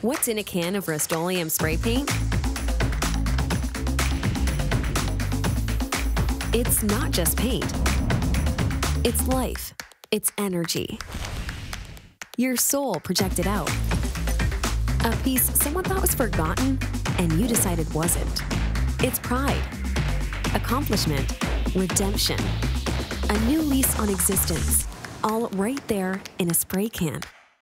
What's in a can of Oleum spray paint? It's not just paint. It's life. It's energy. Your soul projected out. A piece someone thought was forgotten and you decided wasn't. It's pride, accomplishment, redemption, a new lease on existence, all right there in a spray can.